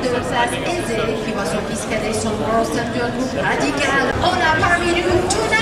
de classe aisée qui voit son fils cadet son gros du groupe radical. On a parmi nous tonight.